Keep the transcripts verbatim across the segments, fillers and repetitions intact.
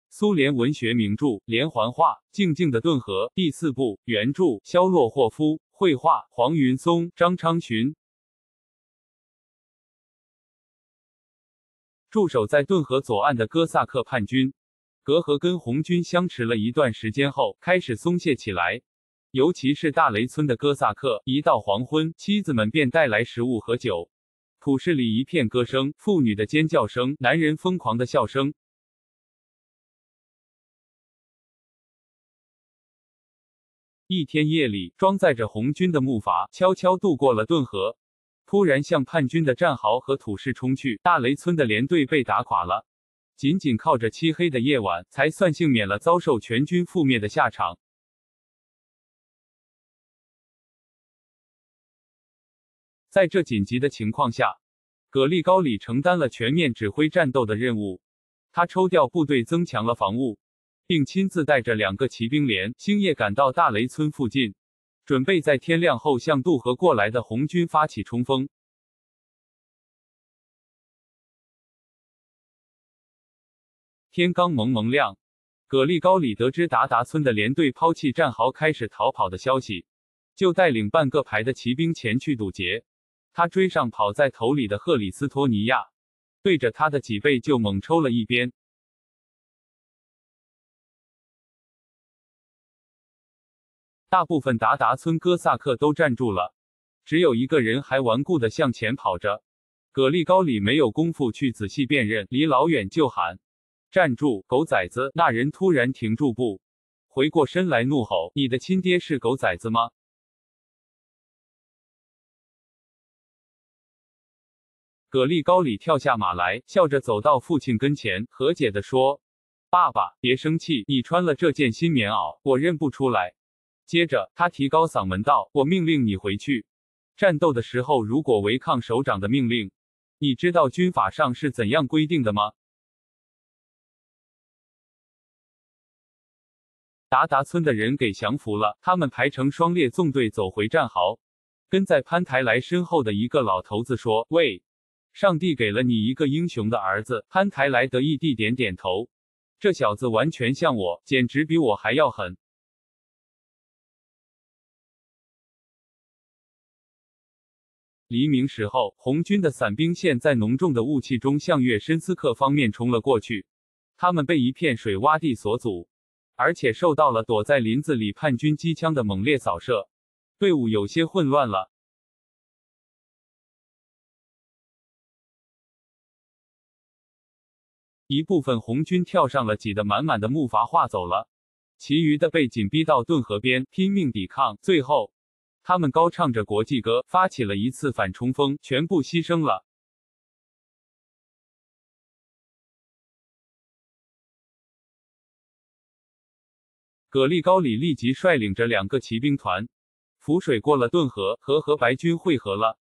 苏联文学名著《连环画》《静静的顿河》第四部，原著肖洛霍夫，绘画黄云松、张昌群。驻守在顿河左岸的哥萨克叛军，隔阂跟红军相持了一段时间后，开始松懈起来。尤其是大雷村的哥萨克，一到黄昏，妻子们便带来食物和酒，土室里一片歌声，妇女的尖叫声，男人疯狂的笑声。一天夜里，装载着红军的木筏悄悄渡过了顿河，突然向叛军的战壕和土室冲去，大雷村的连队被打垮了。仅仅靠着漆黑的夜晚，才算幸免了遭受全军覆灭的下场。在这紧急的情况下，葛利高里承担了全面指挥战斗的任务。他抽调部队增强了防务，并亲自带着两个骑兵连星夜赶到大雷村附近，准备在天亮后向渡河过来的红军发起冲锋。天刚蒙蒙亮，葛利高里得知达达村的连队抛弃战壕开始逃跑的消息，就带领半个排的骑兵前去堵截。他追上跑在头里的赫里斯托尼亚，对着他的脊背就猛抽了一鞭。大部分达达村哥萨克都站住了，只有一个人还顽固地向前跑着。葛利高里没有功夫去仔细辨认，离老远就喊：“站住，狗崽子！”那人突然停住步，回过身来怒吼：“你的亲爹是狗崽子吗？”葛利高里跳下马来，笑着走到父亲跟前，和解地说：“爸爸，别生气，你穿了这件新棉袄，我认不出来。”接着，他提高嗓门道：“我命令你回去。战斗的时候，如果违抗首长的命令，你知道军法上是怎样规定的吗？”达达村的人给降服了，他们排成双列纵队走回战壕，跟在潘台来身后的一个老头子说：“喂，上帝给了你一个英雄的儿子。”潘台来得意地点点头，这小子完全像我，简直比我还要狠。黎明时候，红军的伞兵线在浓重的雾气中向岳申斯克方面冲了过去，他们被一片水洼地所阻，而且受到了躲在林子里叛军机枪的猛烈扫射，队伍有些混乱了。一部分红军跳上了挤得满满的木筏划走了，其余的被紧逼到顿河边，拼命抵抗。最后，他们高唱着国际歌，发起了一次反冲锋，全部牺牲了。葛利高里立即率领着两个骑兵团，浮水过了顿河，和和白军会合了。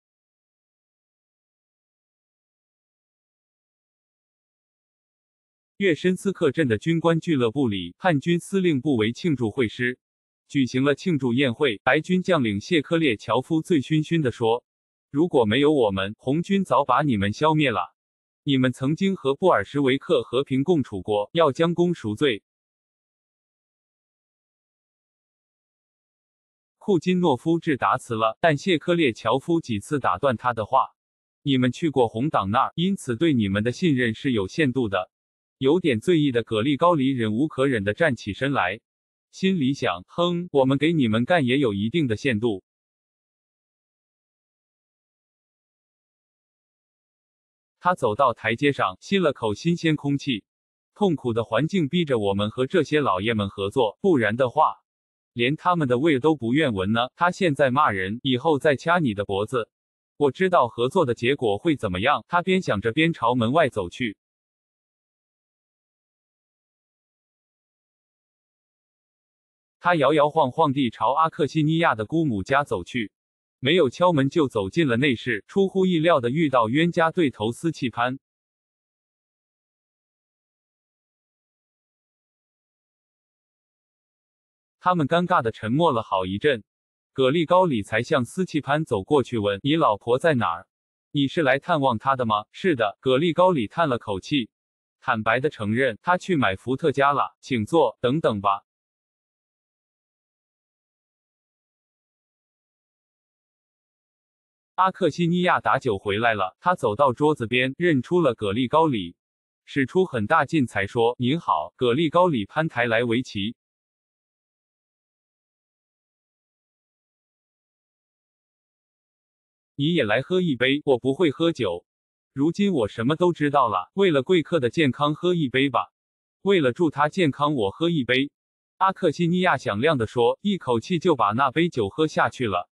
岳申斯克镇的军官俱乐部里，叛军司令部为庆祝会师，举行了庆祝宴会。白军将领谢科列乔夫醉醺醺地说：“如果没有我们，红军早把你们消灭了。你们曾经和布尔什维克和平共处过，要将功赎罪。”库金诺夫致答词了，但谢科列乔夫几次打断他的话：“你们去过红党那儿，因此对你们的信任是有限度的。”有点醉意的葛利高里忍无可忍地站起身来，心里想：哼，我们给你们干也有一定的限度。他走到台阶上，吸了口新鲜空气。痛苦的环境逼着我们和这些老爷们合作，不然的话，连他们的胃都不愿闻呢。他现在骂人，以后再掐你的脖子。我知道合作的结果会怎么样。他边想着边朝门外走去。他摇摇晃晃地朝阿克西尼亚的姑母家走去，没有敲门就走进了内室，出乎意料地遇到冤家对头斯契潘。他们尴尬地沉默了好一阵，葛利高里才向斯契潘走过去问：“你老婆在哪儿？你是来探望她的吗？”“是的。”葛利高里叹了口气， 坦白的承认他去买伏特加了，请坐，等等吧。阿克西尼亚打酒回来了，他走到桌子边，认出了蛤蜊高里，使出很大劲才说：“您好。”蛤蜊高里攀抬来围棋。你也来喝一杯，我不会喝酒。如今我什么都知道了，为了贵客的健康喝一杯吧。为了祝他健康我喝一杯。阿克西尼亚响亮地说，一口气就把那杯酒喝下去了。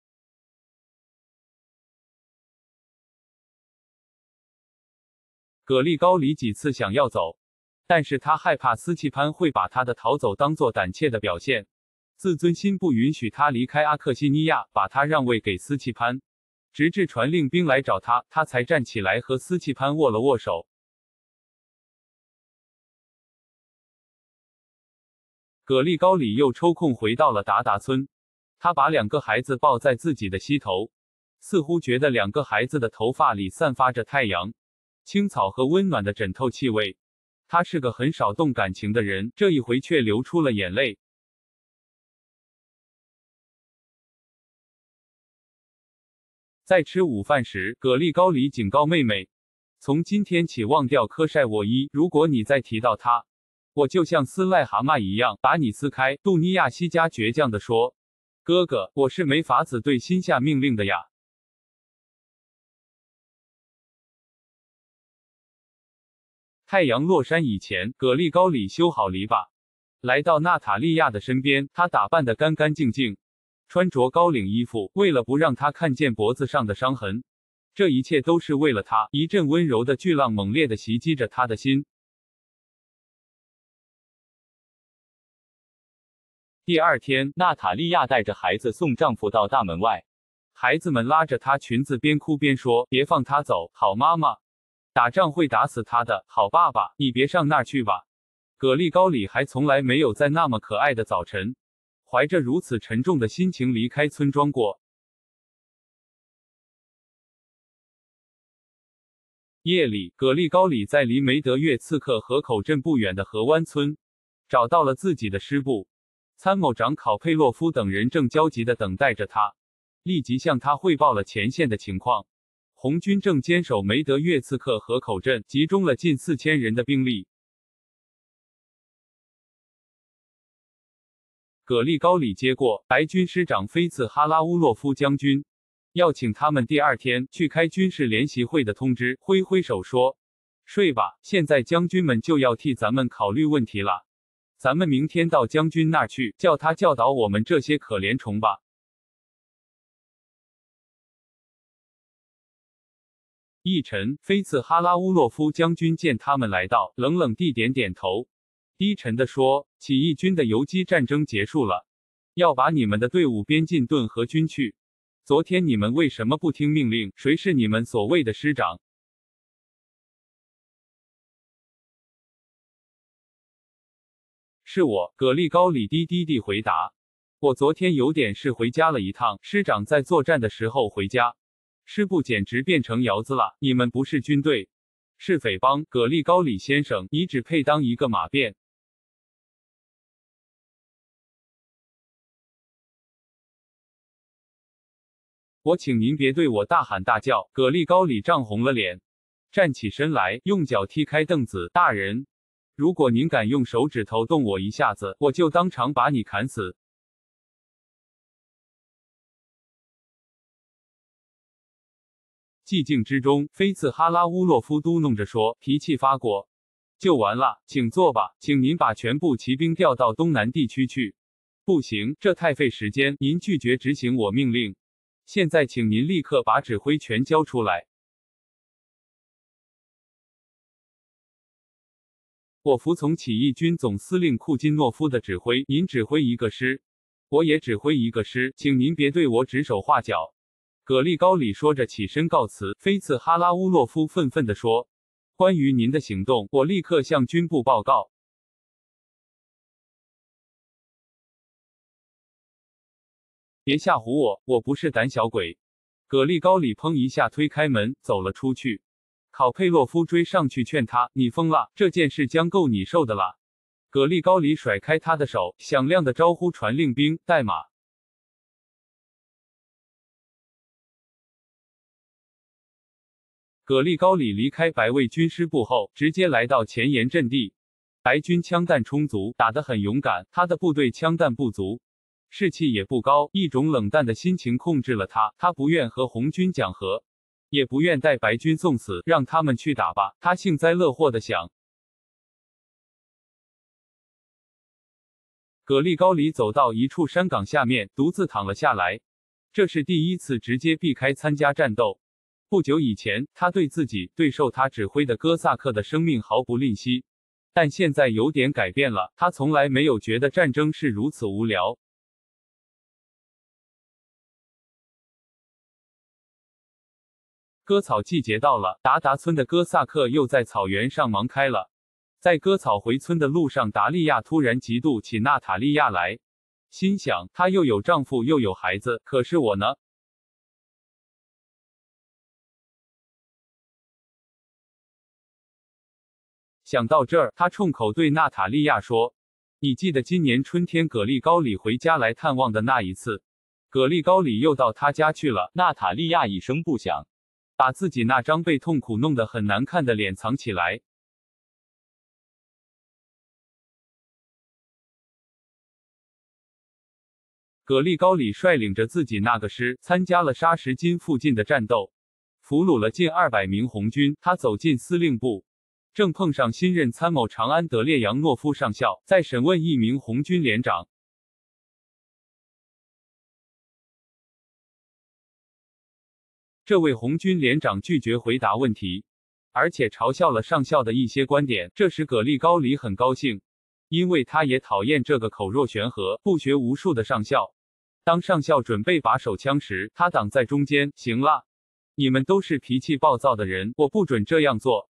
蛤蜊高里几次想要走，但是他害怕斯契潘会把他的逃走当作胆怯的表现，自尊心不允许他离开阿克西尼亚，把他让位给斯契潘。直至传令兵来找他，他才站起来和斯契潘握了握手。蛤蜊高里又抽空回到了达达村，他把两个孩子抱在自己的膝头，似乎觉得两个孩子的头发里散发着太阳、青草和温暖的枕头气味。他是个很少动感情的人，这一回却流出了眼泪。在吃午饭时，蛤蜊高里警告妹妹，从今天起忘掉科晒沃伊，如果你再提到他，我就像撕癞蛤蟆一样把你撕开。杜尼亚西加倔强地说，哥哥，我是没法子对心下命令的呀。太阳落山以前，蛤蜊高里修好篱笆，来到娜塔莉亚的身边，她打扮得干干净净，穿着高领衣服，为了不让她看见脖子上的伤痕，这一切都是为了她。一阵温柔的巨浪猛烈地袭击着她的心。第二天，娜塔莉亚带着孩子送丈夫到大门外，孩子们拉着她裙子边哭边说，别放她走，好妈妈，打仗会打死她的，好爸爸，你别上那儿去吧。蛤蜊高里还从来没有在那么可爱的早晨，怀着如此沉重的心情离开村庄过。夜里，蛤蜊高里在离梅德月刺客河口镇不远的河湾村，找到了自己的师部。参谋长考佩洛夫等人正焦急地等待着他，立即向他汇报了前线的情况。红军正坚守梅德月刺客河口镇，集中了近四千人的兵力。蛤蜊高里接过，白军师长菲茨哈拉乌洛夫将军要请他们第二天去开军事联席会的通知，挥挥手说：“睡吧，现在将军们就要替咱们考虑问题了。咱们明天到将军那儿去，叫他教导我们这些可怜虫吧。”一晨，菲茨哈拉乌洛夫将军见他们来到，冷冷地点点头，低沉地说：“起义军的游击战争结束了，要把你们的队伍编进顿河军去。昨天你们为什么不听命令？谁是你们所谓的师长？”是我，蛤蜊高里低低地回答。我昨天有点事回家了一趟，师长在作战的时候回家，师部简直变成窑子了。你们不是军队，是匪帮。蛤蜊高里先生，你只配当一个马便。我请您别对我大喊大叫。蛤蜊高里涨红了脸，站起身来，用脚踢开凳子。大人，如果您敢用手指头动我一下子，我就当场把你砍死。寂静之中，菲茨哈拉乌洛夫嘟哝着说，脾气发过就完了，请坐吧，请您把全部骑兵调到东南地区去。不行，这太费时间，您拒绝执行我命令。现在请您立刻把指挥权交出来。我服从起义军总司令库金诺夫的指挥，您指挥一个师，我也指挥一个师，请您别对我指手画脚。蛤蜊高里说着起身告辞。菲茨哈拉乌洛夫愤愤地说，关于您的行动，我立刻向军部报告。别吓唬我，我不是胆小鬼。蛤蜊高里砰一下推开门，走了出去。 考佩洛夫追上去劝他：“你疯了，这件事将够你受的了。”葛利高里甩开他的手，响亮的招呼传令兵带马。葛利高里离开白卫军师部后，直接来到前沿阵地。白军枪弹充足，打得很勇敢，他的部队枪弹不足，士气也不高，一种冷淡的心情控制了他。他不愿和红军讲和，也不愿带白军送死，让他们去打吧。他幸灾乐祸地想。葛利高里走到一处山岗下面，独自躺了下来。这是第一次直接避开参加战斗。不久以前，他对自己、对受他指挥的哥萨克的生命毫不吝惜，但现在有点改变了。他从来没有觉得战争是如此无聊。割草季节到了，达达村的哥萨克又在草原上忙开了。在割草回村的路上，达利亚突然嫉妒起娜塔莉亚来，心想她又有丈夫又有孩子，可是我呢？想到这儿，他冲口对娜塔莉亚说：“你记得今年春天葛利高里回家来探望的那一次？”葛利高里又到他家去了。娜塔莉亚一声不响，把自己那张被痛苦弄得很难看的脸藏起来。葛利高里率领着自己那个师参加了沙什金附近的战斗，俘虏了近二百名红军。他走进司令部，正碰上新任参谋长安德烈扬诺夫上校在审问一名红军连长。这位红军连长拒绝回答问题，而且嘲笑了上校的一些观点。这时葛利高里很高兴，因为他也讨厌这个口若悬河、不学无术的上校。当上校准备把手枪时，他挡在中间：“行了，你们都是脾气暴躁的人，我不准这样做。”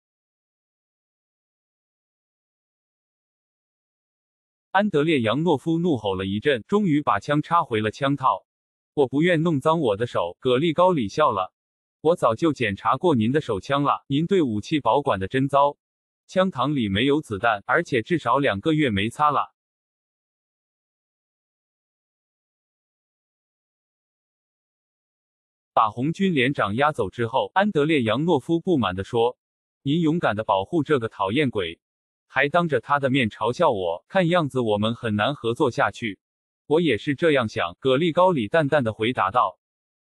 安德烈扬诺夫怒吼了一阵，终于把枪插回了枪套。“我不愿弄脏我的手。”葛利高里笑了，“我早就检查过您的手枪了，您对武器保管的真糟，枪膛里没有子弹，而且至少两个月没擦了。”把红军连长押走之后，安德烈扬诺夫不满地说：“您勇敢地保护这个讨厌鬼，还当着他的面嘲笑我，看样子我们很难合作下去。”“我也是这样想。”葛利高里淡淡地回答道。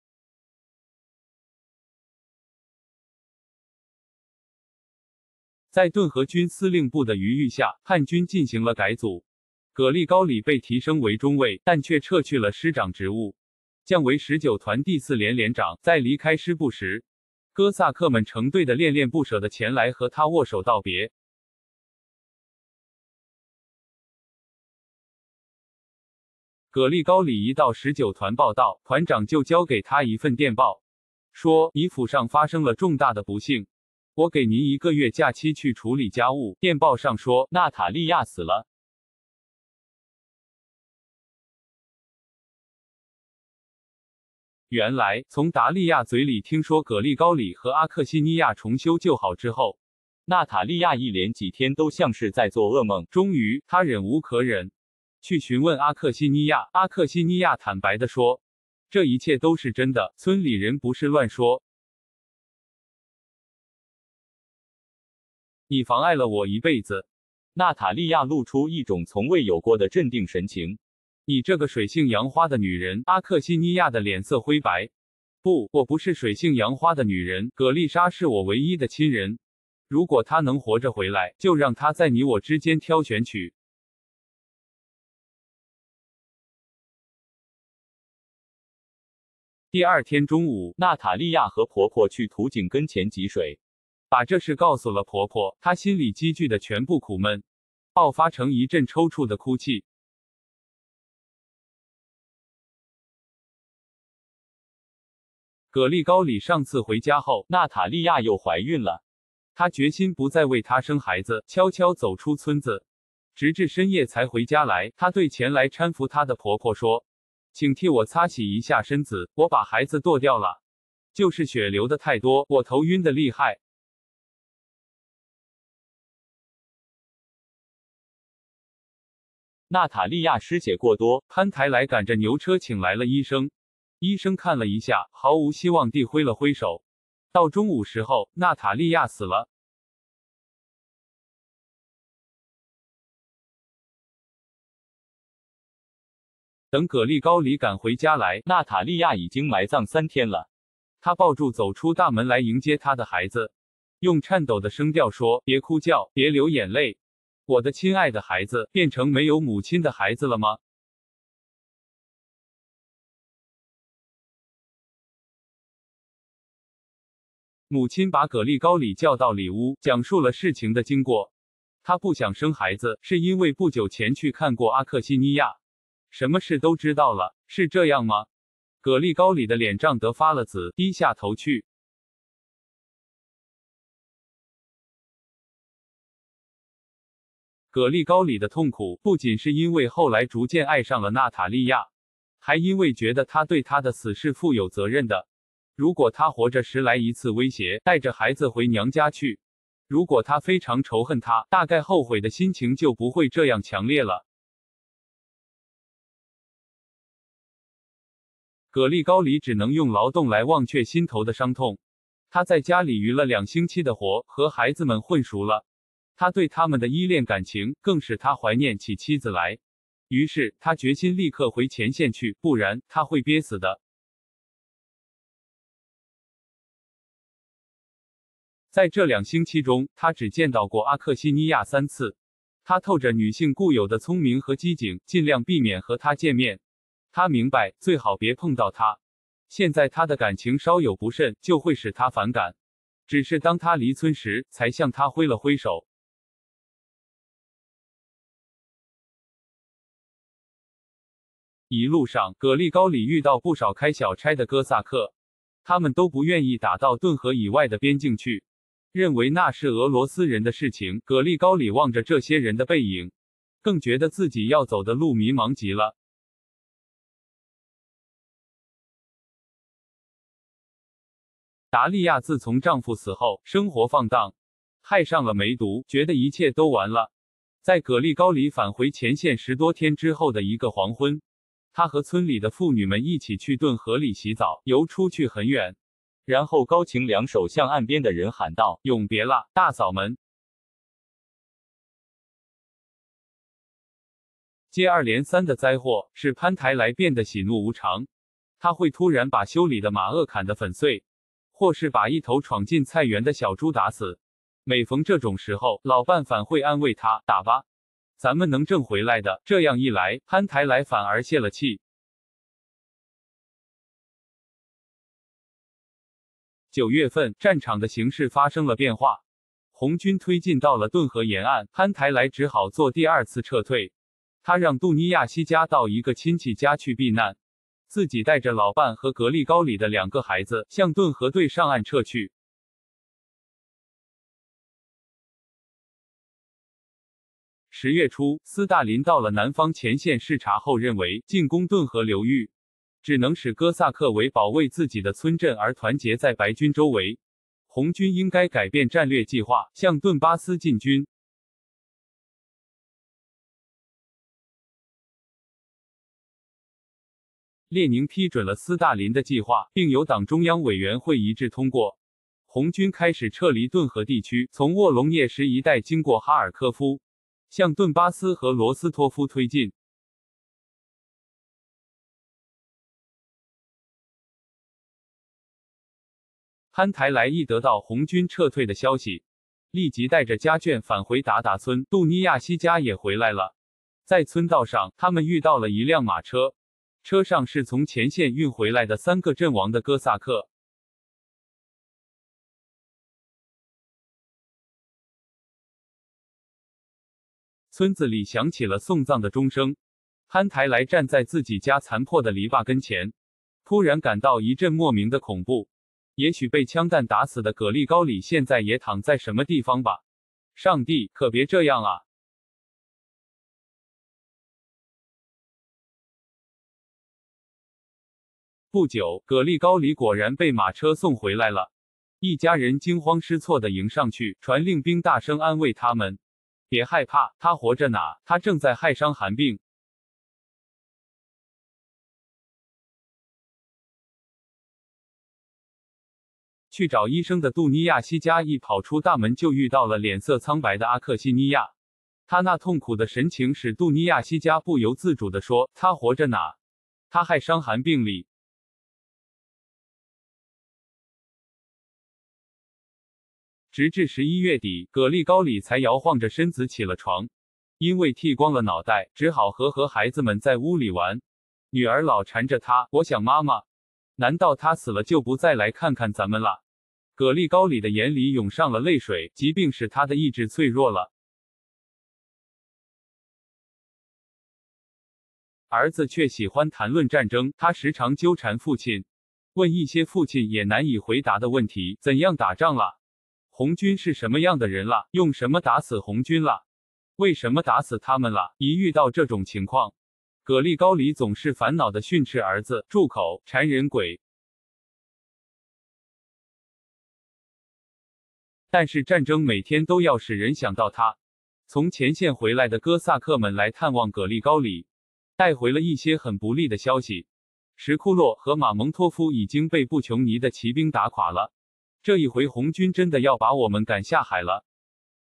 在顿河军司令部的余裕下，叛军进行了改组，葛利高里被提升为中尉，但却撤去了师长职务，降为十九团第四连连长。在离开师部时，哥萨克们成队的恋恋不舍地前来和他握手道别。葛利高里一到十九团报道，团长就交给他一份电报，说：“你府上发生了重大的不幸，我给您一个月假期去处理家务。”电报上说，娜塔莉亚死了。原来，从达利亚嘴里听说葛利高里和阿克西尼亚重修旧好之后，娜塔莉亚一连几天都像是在做噩梦。终于，他忍无可忍，去询问阿克西尼亚。阿克西尼亚坦白地说，这一切都是真的，村里人不是乱说。你妨碍了我一辈子。娜塔莉亚露出一种从未有过的镇定神情。你这个水性杨花的女人！阿克西尼亚的脸色灰白。不，我不是水性杨花的女人，葛丽莎是我唯一的亲人。如果她能活着回来，就让她在你我之间挑选取。第二天中午，娜塔莉亚和婆婆去土井跟前汲水，把这事告诉了婆婆。她心里积聚的全部苦闷，爆发成一阵抽搐的哭泣。葛利高里上次回家后，娜塔莉亚又怀孕了。她决心不再为她生孩子，悄悄走出村子，直至深夜才回家来。她对前来搀扶她的婆婆说：“请替我擦洗一下身子，我把孩子剁掉了，就是血流的太多，我头晕的厉害。” 娜塔莉亚失血过多， 潘台来赶着牛车请来了医生。医生看了一下，毫无希望地挥了挥手。到中午时候，娜塔莉亚死了。等葛利高里赶回家来， 娜塔莉亚已经埋葬三天了。 他抱住走出大门来迎接他的孩子，用颤抖的声调说：“别哭叫，别流眼泪，我的亲爱的孩子变成没有母亲的孩子了吗？”母亲把葛利高里叫到里屋，讲述了事情的经过。他不想生孩子，是因为不久前去看过阿克西尼亚，什么事都知道了，是这样吗？葛利高里的脸涨得发了紫，低下头去。葛利高里的痛苦不仅是因为后来逐渐爱上了娜塔莉亚，还因为觉得他对他的死是负有责任的。如果他活着时来一次威胁，带着孩子回娘家去；如果他非常仇恨他，大概后悔的心情就不会这样强烈了。葛利高里只能用劳动来忘却心头的伤痛。他在家里余了两星期的活，和孩子们混熟了。他对他们的依恋感情，更使他怀念起妻子来。于是他决心立刻回前线去，不然他会憋死的。在这两星期中，他只见到过阿克西尼亚三次。他透着女性固有的聪明和机警，尽量避免和她见面。他明白最好别碰到她。现在他的感情稍有不慎，就会使他反感。只是当他离村时，才向他挥了挥手。一路上，葛利高里遇到不少开小差的哥萨克，他们都不愿意打到顿河以外的边境去，认为那是俄罗斯人的事情。葛利高里望着这些人的背影，更觉得自己要走的路迷茫极了。达利亚自从丈夫死后，生活放荡，害上了梅毒，觉得一切都完了。在葛利高里返回前线十多天之后的一个黄昏，他和村里的妇女们一起去顿河里洗澡，游出去很远， 然后高擎两手向岸边的人喊道：“ 永别了，大嫂们！”接二连三的灾祸使潘台来变得喜怒无常，他会突然把修理的马轭砍得粉碎，或是把一头闯进菜园的小猪打死。每逢这种时候，老伴反会安慰他：“打吧，咱们能挣回来的。”这样一来，潘台来反而泄了气。九月份，战场的形势发生了变化，红军推进到了顿河沿岸，潘台来只好做第二次撤退。他让杜尼亚西家到一个亲戚家去避难，自己带着老伴和格利高里的两个孩子向顿河对上岸撤去。十月初，斯大林到了南方前线视察后，认为进攻顿河流域只能使哥萨克为保卫自己的村镇而团结在白军周围，红军应该改变战略计划，向顿巴斯进军。列宁批准了斯大林的计划，并由党中央委员会一致通过。红军开始撤离顿河地区，从沃隆涅什一带经过哈尔科夫，向顿巴斯和罗斯托夫推进。潘台莱一得到红军撤退的消息，立即带着家眷返回达达村。杜尼亚西家也回来了。在村道上，他们遇到了一辆马车，车上是从前线运回来的三个阵亡的哥萨克。村子里响起了送葬的钟声。潘台莱站在自己家残破的篱笆跟前，突然感到一阵莫名的恐怖。也许被枪弹打死的葛利高里现在也躺在什么地方吧？上帝，可别这样啊！不久，葛利高里果然被马车送回来了。一家人惊慌失措地迎上去，传令兵大声安慰他们：“别害怕，他活着呢，他正在害伤寒病。” 去找医生的杜尼亚西加一跑出大门，就遇到了脸色苍白的阿克西尼亚。他那痛苦的神情使杜尼亚西加不由自主地说：“他活着哪？他还伤寒病里。”直至十一月底，葛利高里才摇晃着身子起了床，因为剃光了脑袋，只好和和孩子们在屋里玩。女儿老缠着他：“我想妈妈。难道他死了就不再来看看咱们了？”葛利高里的眼里涌上了泪水，疾病使他的意志脆弱了。儿子却喜欢谈论战争，他时常纠缠父亲，问一些父亲也难以回答的问题：怎样打仗了？红军是什么样的人了？用什么打死红军了？为什么打死他们了？一遇到这种情况，葛利高里总是烦恼地训斥儿子：“住口，缠人鬼！”但是战争每天都要使人想到他。从前线回来的哥萨克们来探望葛利高里，带回了一些很不利的消息。什库洛和马蒙托夫已经被布琼尼的骑兵打垮了。这一回红军真的要把我们赶下海了。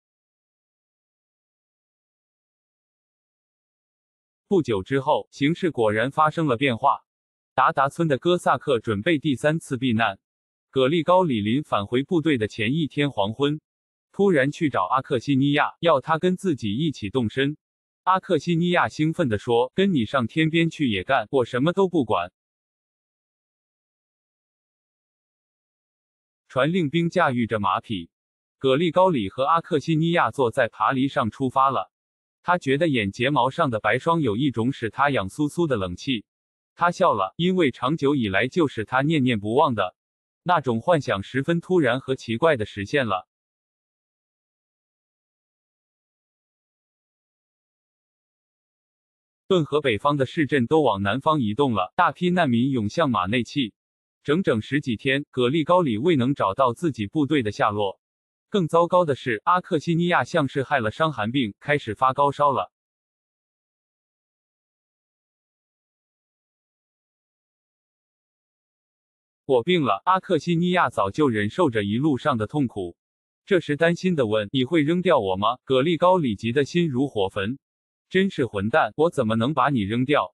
不久之后，形势果然发生了变化。达达村的哥萨克准备第三次避难。葛利高里临返回部队的前一天黄昏，突然去找阿克西尼亚，要他跟自己一起动身。阿克西尼亚兴奋地说：“跟你上天边去也干，我什么都不管。”传令兵驾驭着马匹，葛利高里和阿克西尼亚坐在爬犁上出发了。他觉得眼睫毛上的白霜有一种使他痒酥酥的冷气。他笑了，因为长久以来就使他念念不忘的那种幻想十分突然和奇怪的实现了。顿河北方的市镇都往南方移动了，大批难民涌向马内契。整整十几天，葛利高里未能找到自己部队的下落。更糟糕的是，阿克西尼亚像是害了伤寒病，开始发高烧了。我病了，阿克西尼亚早就忍受着一路上的痛苦，这时担心地问：“你会扔掉我吗？”葛利高里急得心如火焚，真是混蛋，我怎么能把你扔掉？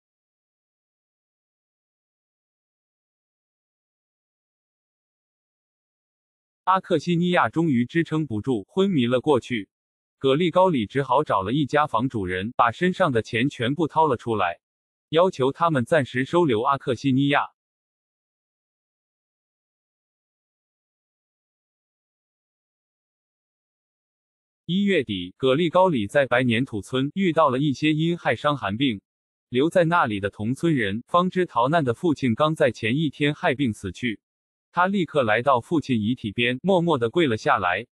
阿克西尼亚终于支撑不住，昏迷了过去。葛利高里只好找了一家房主人，把身上的钱全部掏了出来，要求他们暂时收留阿克西尼亚。一月底，葛利高里在白粘土村遇到了一些因害伤寒病留在那里的同村人，方知逃难的父亲刚在前一天害病死去。他立刻来到父亲遗体边，默默地跪了下来。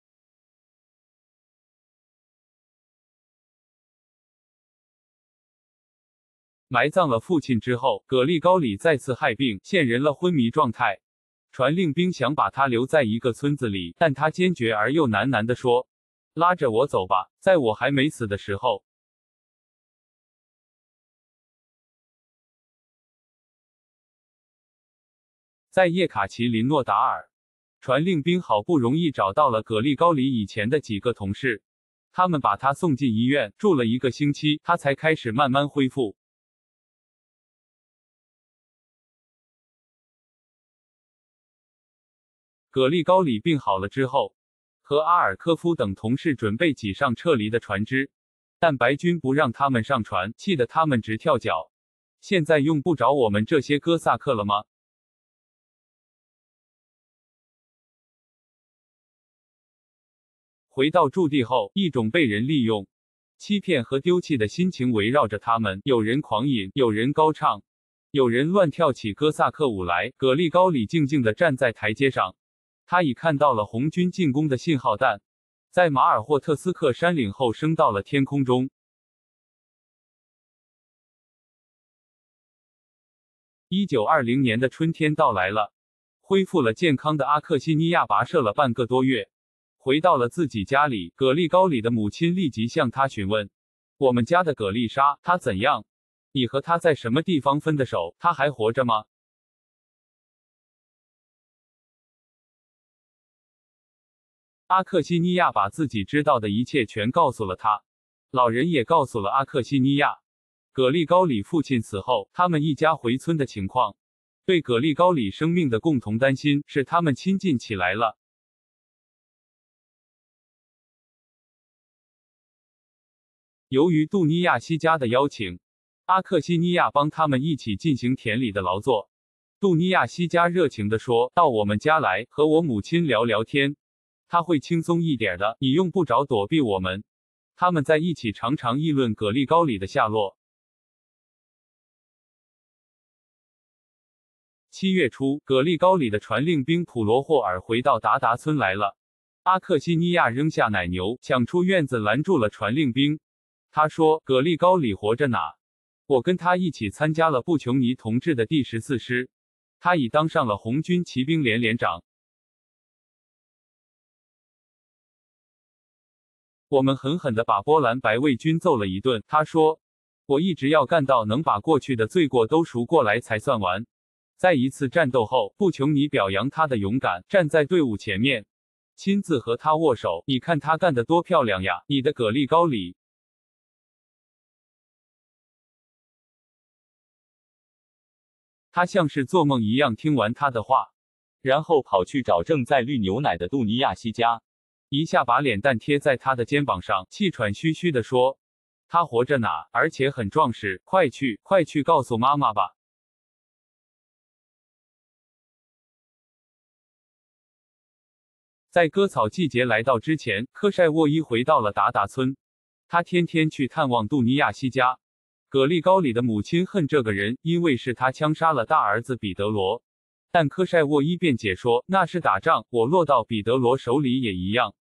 埋葬了父亲之后，葛利高里再次害病，陷人了昏迷状态。传令兵想把他留在一个村子里，但他坚决而又喃喃地说：“拉着我走吧，在我还没死的时候。”在叶卡奇林诺达尔，传令兵好不容易找到了葛利高里以前的几个同事，他们把他送进医院，住了一个星期，他才开始慢慢恢复。葛利高里病好了之后，和阿尔科夫等同事准备挤上撤离的船只，但白军不让他们上船，气得他们直跳脚。现在用不着我们这些哥萨克了吗？回到驻地后，一种被人利用、欺骗和丢弃的心情围绕着他们，有人狂饮，有人高唱，有人乱跳起哥萨克舞来。葛利高里静静地站在台阶上，他已看到了红军进攻的信号弹，在马尔霍特斯克山岭后升到了天空中。一九二零年的春天到来了，恢复了健康的阿克西尼亚跋涉了半个多月。回到了自己家里，葛利高里的母亲立即向他询问：“我们家的葛丽莎，她怎样？你和她在什么地方分的手？她还活着吗？” 阿克西尼亚把自己知道的一切全告诉了他，老人也告诉了阿克西尼亚葛利高里父亲死后他们一家回村的情况。对葛利高里生命的共同担心使他们亲近起来了。由于杜尼亚西家的邀请，阿克西尼亚帮他们一起进行田里的劳作。杜尼亚西家热情地说：“到我们家来和我母亲聊聊天，他会轻松一点的，你用不着躲避我们。”他们在一起常常议论葛利高里的下落。七月初，葛利高里的传令兵普罗霍尔回到达达村来了。阿克西尼亚扔下奶牛，抢出院子拦住了传令兵。他说：“葛利高里活着呢，我跟他一起参加了布琼尼同志的第十四师，他已当上了红军骑兵连连长。我们狠狠地把波兰白卫军揍了一顿。”他说：“我一直要干到能把过去的罪过都赎过来才算完。”在一次战斗后，布琼尼表扬他的勇敢，站在队伍前面，亲自和他握手。你看他干得多漂亮呀，你的葛利高里。他像是做梦一样听完他的话， 然后跑去找正在滤牛奶的杜尼亚西家， 一下把脸蛋贴在他的肩膀上，气喘吁吁地说：“他活着呢，而且很壮实，快去，快去告诉妈妈吧。”在割草季节来到之前，科塞沃伊回到了达达村。他天天去探望杜尼亚西家。葛利高里的母亲恨这个人，因为是他枪杀了大儿子彼得罗。但科塞沃伊辩解说，那是打仗，我落到彼得罗手里也一样。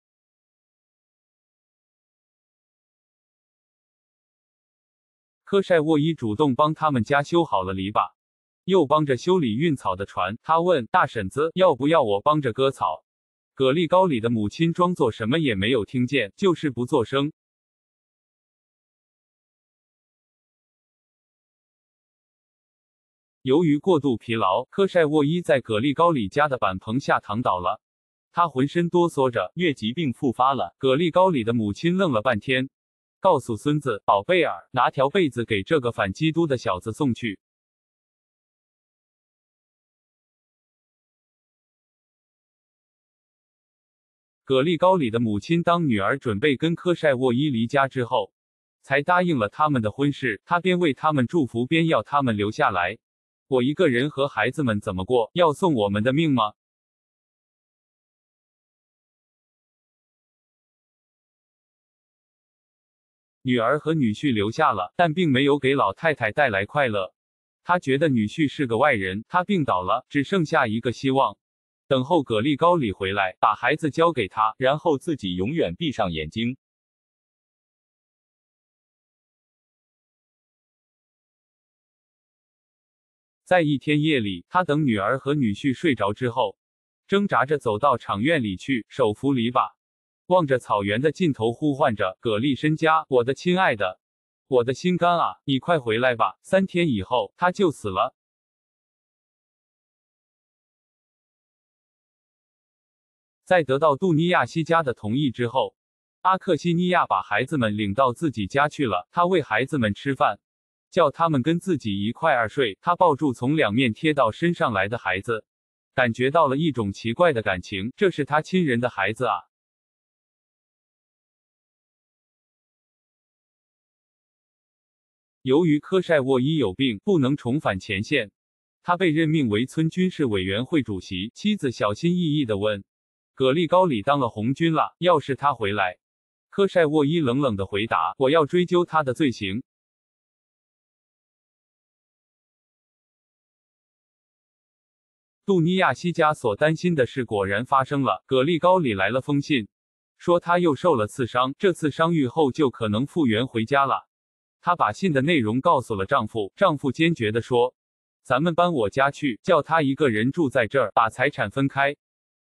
科塞沃伊主动帮他们家修好了篱笆，又帮着修理运草的船。他问大婶子要不要我帮着割草。葛利高里的母亲装作什么也没有听见，就是不作声。由于过度疲劳，科塞沃伊在葛利高里家的板棚下躺倒了，他浑身哆嗦着， 疟疾病复发了。 葛利高里的母亲愣了半天，告诉孙子：“宝贝儿，拿条被子给这个反基督的小子送去。”葛利高里的母亲当女儿准备跟科塞沃伊离家之后，才答应了他们的婚事。他边为他们祝福，边要他们留下来。我一个人和孩子们怎么过？要送我们的命吗？女儿和女婿留下了，但并没有给老太太带来快乐。他觉得女婿是个外人，他病倒了，只剩下一个希望。等候葛利高里回来，把孩子交给他， 然后自己永远闭上眼睛。 在一天夜里，他等女儿和女婿睡着之后，挣扎着走到场院里去，手扶篱笆，望着草原的尽头呼唤着：“葛利申家，我的亲爱的，我的心肝啊，你快回来吧！”三天以后，他就死了。在得到杜尼亚西家的同意之后，阿克西尼亚把孩子们领到自己家去了。他喂孩子们吃饭，叫他们跟自己一块儿睡。他抱住从两面贴到身上来的孩子，感觉到了一种奇怪的感情，这是他亲人的孩子啊。由于科塞沃伊有病，不能重返前线，他被任命为村军事委员会主席。妻子小心翼翼地问：“葛利高里当了红军了，要是他回来？”科塞沃伊冷冷地回答：“我要追究他的罪行。”杜尼亚西家所担心的事果然发生了。葛利高里来了封信，说他又受了刺伤，这次伤愈后就可能复员回家了。她把信的内容告诉了丈夫，丈夫坚决地说：“咱们搬我家去，叫他一个人住在这儿，把财产分开。”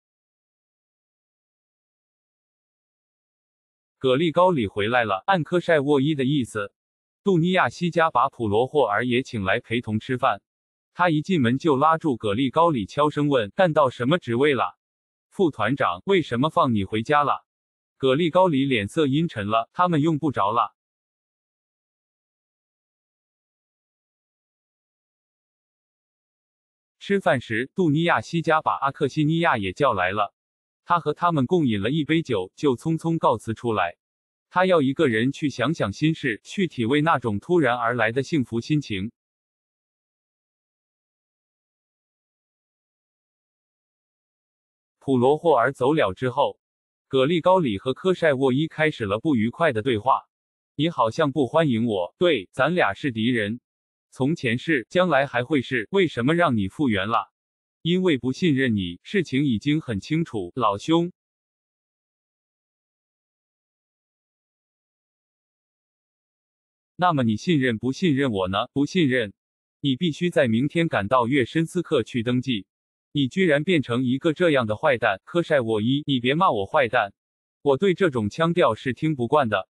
葛利高里回来了，按科塞沃伊的意思，杜尼亚西家把普罗霍尔也请来陪同吃饭。他一进门就拉住葛利高里，悄声问：“干到什么职位了？” 副团长为什么放你回家了？葛利高里脸色阴沉了，他们用不着了。吃饭时，杜尼亚西加把阿克西尼亚也叫来了，他和他们共饮了一杯酒，就匆匆告辞出来。他要一个人去想想心事，去体味那种突然而来的幸福心情。普罗霍尔走了之后，葛利高里和科塞沃伊开始了不愉快的对话。你好像不欢迎我，对，咱俩是敌人。从前是，将来还会是，为什么让你复原了？因为不信任你，事情已经很清楚，老兄。那么你信任不信任我呢？不信任。你必须在明天赶到月申斯克去登记。你居然变成一个这样的坏蛋，科塞沃伊，你别骂我坏蛋，我对这种腔调是听不惯的。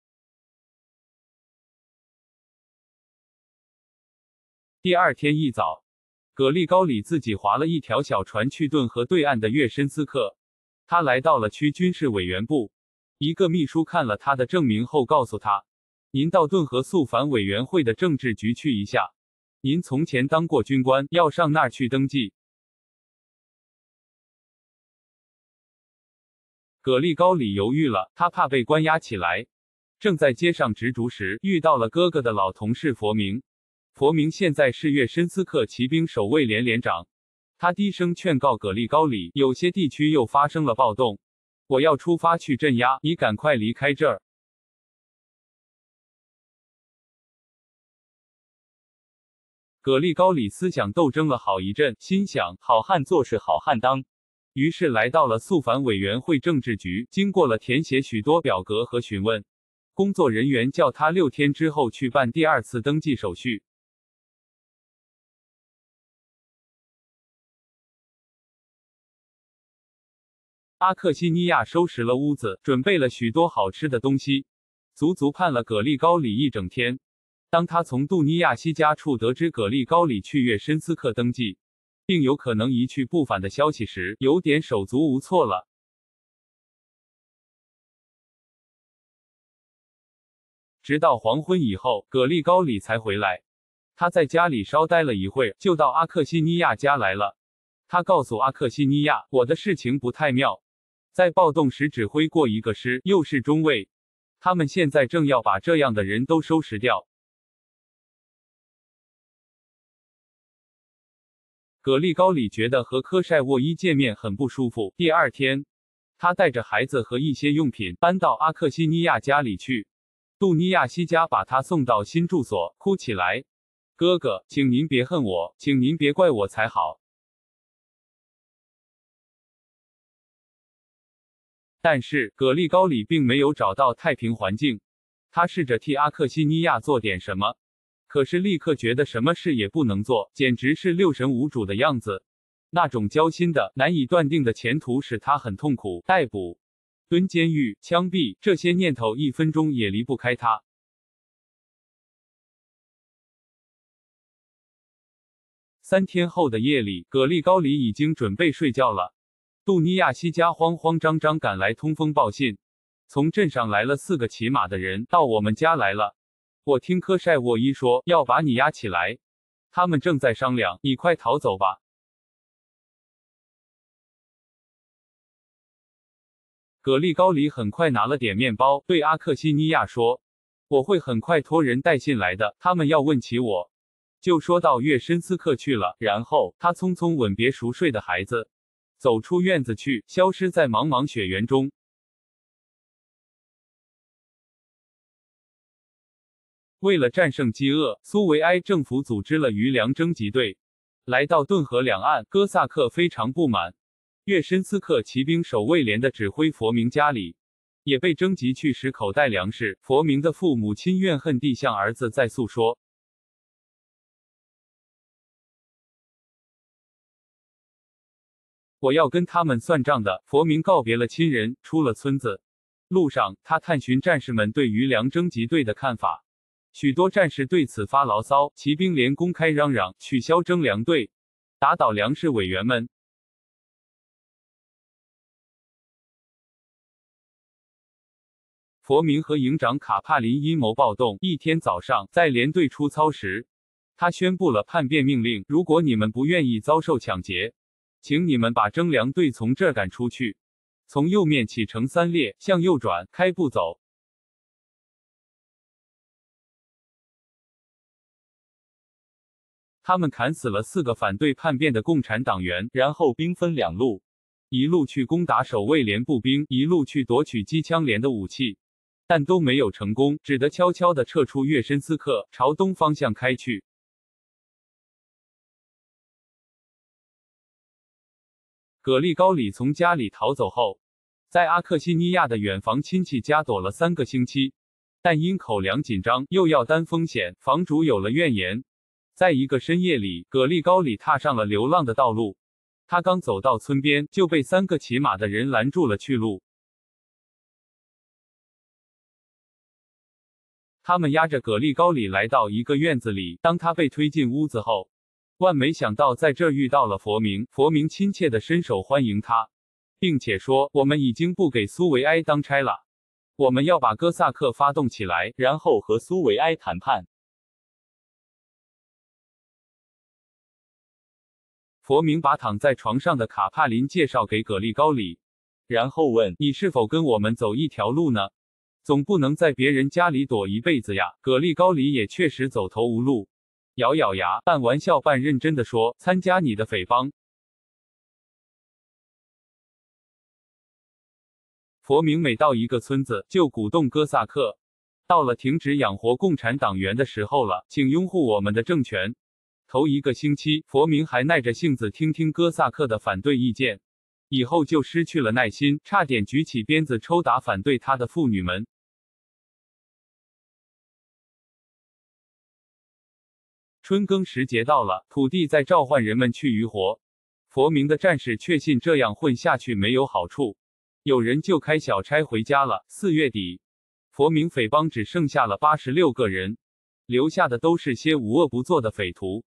第二天一早，葛利高里自己划了一条小船去顿河对岸的月申斯克。他来到了区军事委员部，一个秘书看了他的证明后告诉他，您到顿河肃反委员会的政治局去一下，您从前当过军官，要上那儿去登记。葛利高里犹豫了，他怕被关押起来。正在街上执着时，遇到了哥哥的老同事佛明。佛明现在是月申斯克骑兵守卫连连长，他低声劝告葛利高里，有些地区又发生了暴动，我要出发去镇压，你赶快离开这儿。葛利高里思想斗争了好一阵，心想好汉做事好汉当， 于是来到了肃反委员会政治局，经过了填写许多表格和询问，工作人员叫他六天之后去办第二次登记手续。阿克西尼亚收拾了屋子，准备了许多好吃的东西，足足盼了葛利高里一整天。当他从杜尼亚西家处得知葛利高里去月申斯克登记，并有可能一去不返的消息时，有点手足无措了。直到黄昏以后，葛利高里才回来。他在家里稍待了一会，就到阿克西尼亚家来了。他告诉阿克西尼亚，我的事情不太妙，在暴动时指挥过一个师，又是中尉，他们现在正要把这样的人都收拾掉。葛利高里觉得和科塞沃伊见面很不舒服。第二天，他带着孩子和一些用品搬到阿克西尼亚家里去。杜尼亚西加把他送到新住所，哭起来：“哥哥，请您别恨我，请您别怪我才好。”但是葛利高里并没有找到太平环境，他试着替阿克西尼亚做点什么，可是立刻觉得什么事也不能做，简直是六神无主的样子。那种焦心的、难以断定的前途使他很痛苦。逮捕、蹲监狱、枪毙，这些念头一分钟也离不开他。三天后的夜里，葛利高里已经准备睡觉了。杜尼亚西加慌慌张张赶来通风报信，从镇上来了四个骑马的人，到我们家来了。我听科塞沃伊说要把你押起来，他们正在商量，你快逃走吧。葛利高里很快拿了点面包，对阿克西尼亚说：“我会很快托人带信来的，他们要问起我，就说到月申斯克去了。”然后他匆匆吻别熟睡的孩子，走出院子去，消失在茫茫雪原中。为了战胜饥饿，苏维埃政府组织了余粮征集队，来到顿河两岸。哥萨克非常不满，月申斯克骑兵守卫连的指挥佛明家里也被征集去十口袋粮食。佛明的父母亲怨恨地向儿子在诉说。我要跟他们算账的。佛明告别了亲人，出了村子。路上，他探寻战士们对余粮征集队的看法。许多战士对此发牢骚，骑兵连公开嚷嚷取消征粮队，打倒粮食委员们。 佛明和营长卡帕林阴谋暴动。一天早上，在连队出操时，他宣布了叛变命令：如果你们不愿意遭受抢劫，请你们把征粮队从这儿赶出去。从右面起成三列，向右转，开步走。他们砍死了四个反对叛变的共产党员， 然后兵分两路， 一路去攻打守卫连步兵，一路去夺取机枪连的武器，但都没有成功，只得悄悄地撤出岳申斯克，朝东方向开去。葛利高里从家里逃走后，在阿克西尼亚的远房亲戚家躲了三个星期，但因口粮紧张，又要担风险，房主有了怨言。在一个深夜里，葛利高里踏上了流浪的道路。他刚走到村边，就被三个骑马的人拦住了去路。他们押着葛利高里来到一个院子里，当他被推进屋子后，万没想到在这儿遇到了佛明。佛明亲切地伸手欢迎他，并且说：“我们已经不给苏维埃当差了，我们要把哥萨克发动起来， 然后和苏维埃谈判。” 佛明把躺在床上的卡帕林介绍给葛利高里， 然后问：“ 你是否跟我们走一条路呢？总不能在别人家里躲一辈子呀。”葛利高里也确实走投无路，咬咬牙，半玩笑半认真地说：“参加你的匪帮。”佛明每到一个村子，就鼓动哥萨克，到了停止养活共产党员的时候了，请拥护我们的政权。头一个星期，佛明还耐着性子听听哥萨克的反对意见，以后就失去了耐心，差点举起鞭子抽打反对他的妇女们。春耕时节到了，土地在召唤人们去渔活。佛明的战士确信这样混下去没有好处，有人就开小差回家了。四月底，佛明匪帮只剩下了八十六个人，留下的都是些无恶不作的匪徒。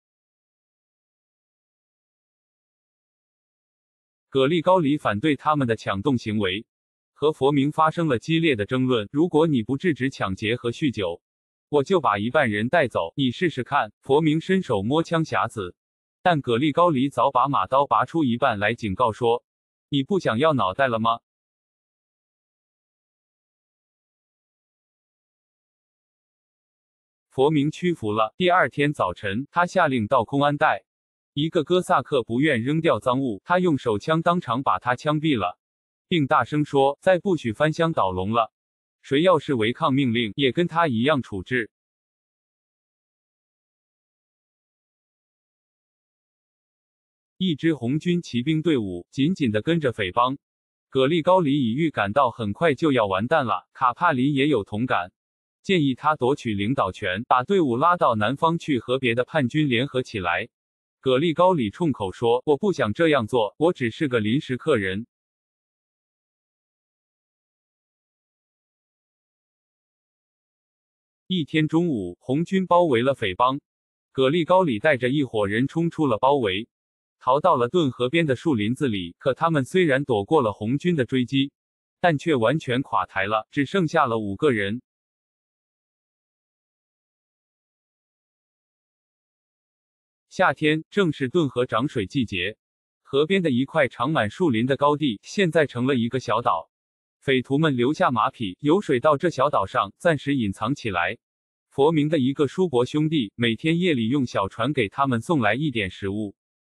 葛利高里反对他们的抢动行为，和佛明发生了激烈的争论。如果你不制止抢劫和酗酒，我就把一半人带走，你试试看。佛明伸手摸枪匣子，但葛利高里早把马刀拔出一半来，警告说：“你不想要脑袋了吗？”佛明屈服了。第二天早晨，他下令倒空安带。一个哥萨克不愿扔掉赃物，他用手枪当场把他枪毙了，并大声说：“再不许翻箱倒笼了，谁要是违抗命令，也跟他一样处置。”一支红军骑兵队伍紧紧地跟着匪帮。葛利高里已预感到很快就要完蛋了，卡帕林也有同感，建议他夺取领导权，把队伍拉到南方去和别的叛军联合起来。葛利高里冲口说：“我不想这样做，我只是个临时客人。”一天中午，红军包围了匪帮，葛利高里带着一伙人冲出了包围，逃到了顿河边的树林子里。可他们虽然躲过了红军的追击，但却完全垮台了，只剩下了五个人。夏天正是顿河涨水季节，河边的一块长满树林的高地，现在成了一个小岛。匪徒们留下马匹，游水到这小岛上，暂时隐藏起来。佛明的一个叔伯兄弟，每天夜里用小船给他们送来一点食物。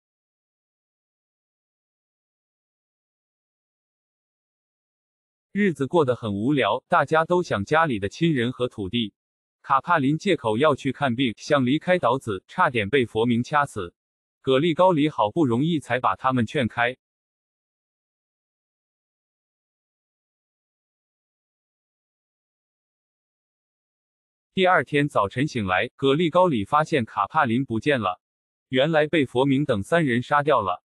日子过得很无聊，大家都想家里的亲人和土地。卡帕林借口要去看病，想离开岛子，差点被佛明掐死。葛利高里好不容易才把他们劝开。第二天早晨醒来，葛利高里发现卡帕林不见了，原来被佛明等三人杀掉了。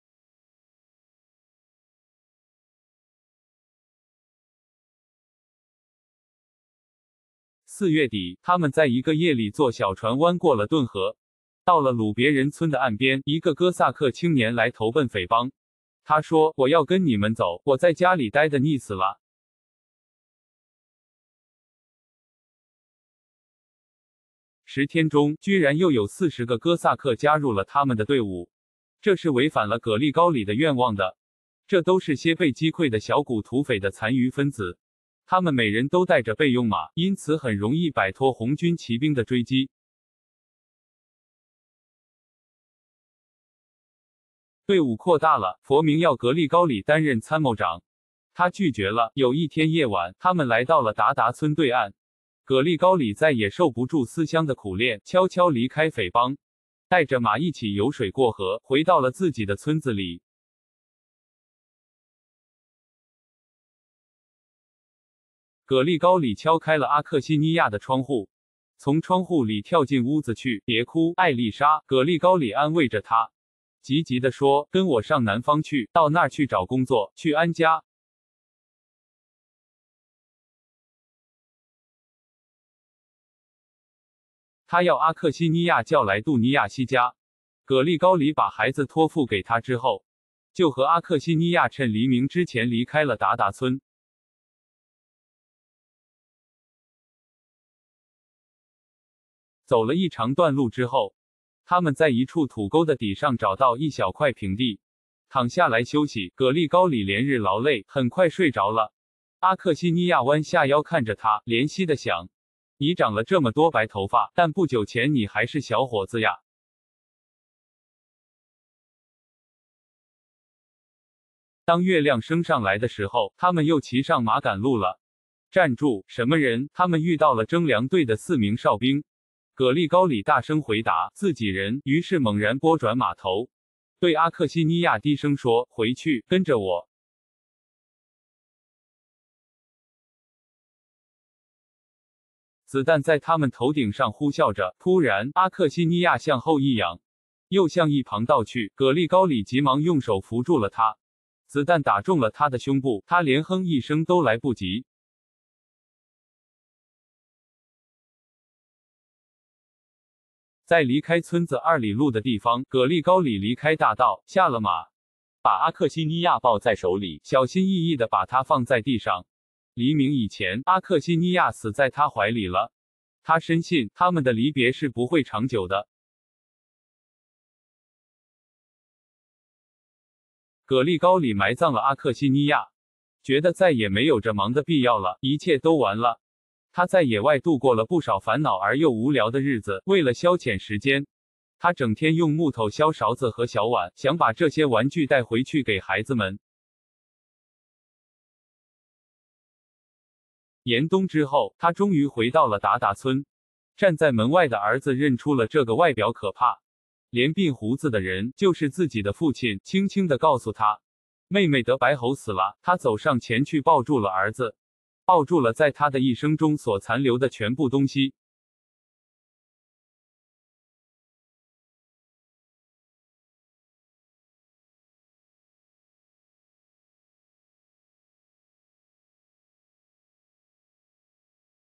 四月底，他们在一个夜里坐小船弯过了顿河，到了鲁别人村的岸边，一个哥萨克青年来投奔匪帮。他说：“我要跟你们走，我在家里待得腻死了。” 十天中，居然又有四十个哥萨克加入了他们的队伍，这是违反了葛利高里的愿望的。这都是些被击溃的小股土匪的残余分子，他们每人都带着备用马，因此很容易摆脱红军骑兵的追击。队伍扩大了，佛明要格利高里担任参谋长，他拒绝了。有一天夜晚，他们来到了达达村对岸，葛利高里再也受不住思乡的苦练，悄悄离开匪帮，带着马一起游水过河，回到了自己的村子里。葛利高里敲开了阿克西尼亚的窗户，从窗户里跳进屋子去。别哭，艾丽莎，葛利高里安慰着他，急急地说：“跟我上南方去，到那儿去找工作，去安家。”他要阿克西尼亚叫来杜尼亚西家。葛利高里把孩子托付给他之后，就和阿克西尼亚趁黎明之前离开了达达村。走了一长段路之后，他们在一处土沟的底上找到一小块平地，躺下来休息。葛利高里连日劳累，很快睡着了。阿克西尼亚弯下腰看着他，怜惜地想：你长了这么多白头发，但不久前你还是小伙子呀。当月亮升上来的时候，他们又骑上马赶路了。站住！什么人？他们遇到了征粮队的四名哨兵。葛利高里大声回答：“自己人。”于是猛然拨转马头，对阿克西尼亚低声说：“回去，跟着我。”子弹在他们头顶上呼啸着。突然，阿克西尼亚向后一仰，又向一旁倒去。葛利高里急忙用手扶住了他，子弹打中了他的胸部，他连哼一声都来不及。在离开村子二里路的地方，葛利高里离开大道，下了马， 把阿克西尼亚抱在手里， 小心翼翼地把他放在地上。黎明以前，阿克西尼亚死在他怀里了。他深信他们的离别是不会长久的。葛利高里埋葬了阿克西尼亚，觉得再也没有这忙的必要了，一切都完了。他在野外度过了不少烦恼而又无聊的日子，为了消遣时间，他整天用木头削勺子和小碗，想把这些玩具带回去给孩子们。严冬之后，他终于回到了达达村。站在门外的儿子认出了这个外表可怕、连鬓胡子的人就是自己的父亲，轻轻地告诉他，妹妹得白喉死了。他走上前去抱住了儿子，抱住了在他的一生中所残留的全部东西。